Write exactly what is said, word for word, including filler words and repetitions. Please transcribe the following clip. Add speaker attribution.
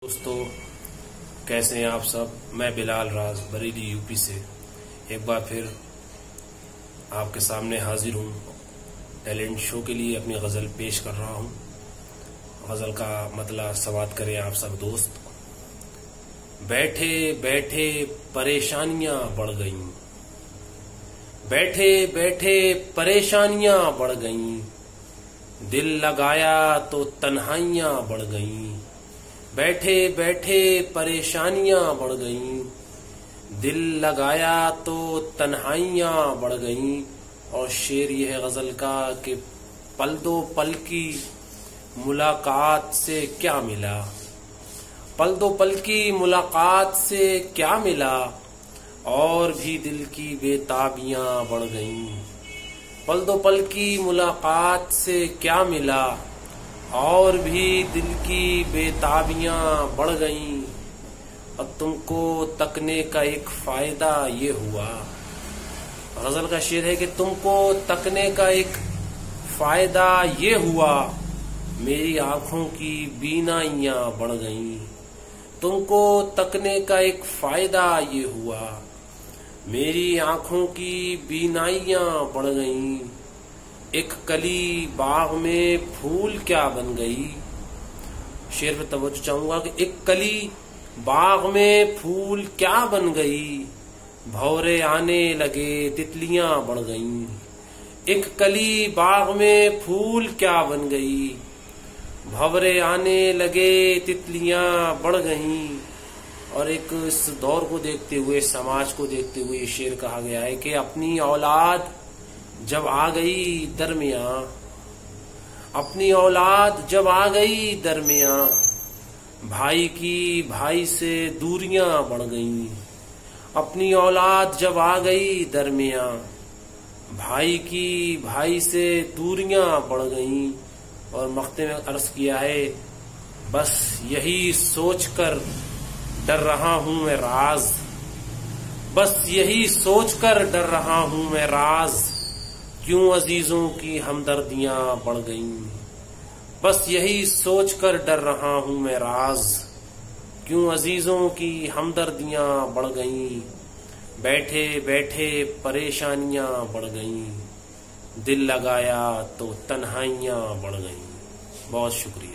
Speaker 1: दोस्तों, कैसे हैं आप सब। मैं बिलाल राज बरेली यूपी से एक बार फिर आपके सामने हाजिर हूँ। टैलेंट शो के लिए अपनी गज़ल पेश कर रहा हूँ। गज़ल का मतलब समाप्त करें आप सब दोस्त। बैठे बैठे परेशानियां बढ़ गईं, बैठे बैठे परेशानियां बढ़ गईं, दिल लगाया तो तन्हाइयां बढ़ गईं। बैठे बैठे परेशानियां बढ़ गईं, दिल लगाया तो तन्हाइयां बढ़ गईं। और शेर यह है गजल का कि पल दो पल की मुलाकात से क्या मिला, पल दो पल की मुलाकात से क्या मिला, और भी दिल की बेताबियां बढ़ गईं। पल दो पल की मुलाकात से क्या मिला, और भी दिल की बेताबियां बढ़ गईं। अब तुमको तकने का एक फायदा ये हुआ। गजल का शेर है कि तुमको तकने का एक फायदा ये हुआ, मेरी आंखों की बीनाइयां बढ़ गईं। तुमको तकने का एक फायदा ये हुआ, मेरी आंखों की बीनाइयां बढ़ गईं। एक कली बाग में फूल क्या बन गई। शेर पे तवज्जो चाहूंगा कि एक कली बाग में फूल क्या बन गई, भौरे आने लगे तितलियां बढ़ गईं। एक कली बाग में फूल क्या बन गई, भंवरे आने लगे तितलियां बढ़ गईं। और एक इस दौर को देखते हुए, समाज को देखते हुए ये शेर कहा गया है कि अपनी औलाद जब आ गई दरमियां, अपनी औलाद जब आ गई दरमियां, भाई की भाई से दूरियां बढ़ गईं। अपनी औलाद जब आ गई दरमियां, भाई की भाई से दूरियां बढ़ गईं। और मक्ते में अर्ज किया है, बस यही सोचकर डर रहा हूं मैं राज, बस यही सोचकर डर रहा हूं मैं राज, क्यों अजीजों की हमदर्दियां बढ़ गईं। बस यही सोचकर डर रहा हूं मैं राज, क्यों अजीजों की हमदर्दियां बढ़ गईं। बैठे बैठे परेशानियां बढ़ गईं, दिल लगाया तो तन्हाइयां बढ़ गईं। बहुत शुक्रिया।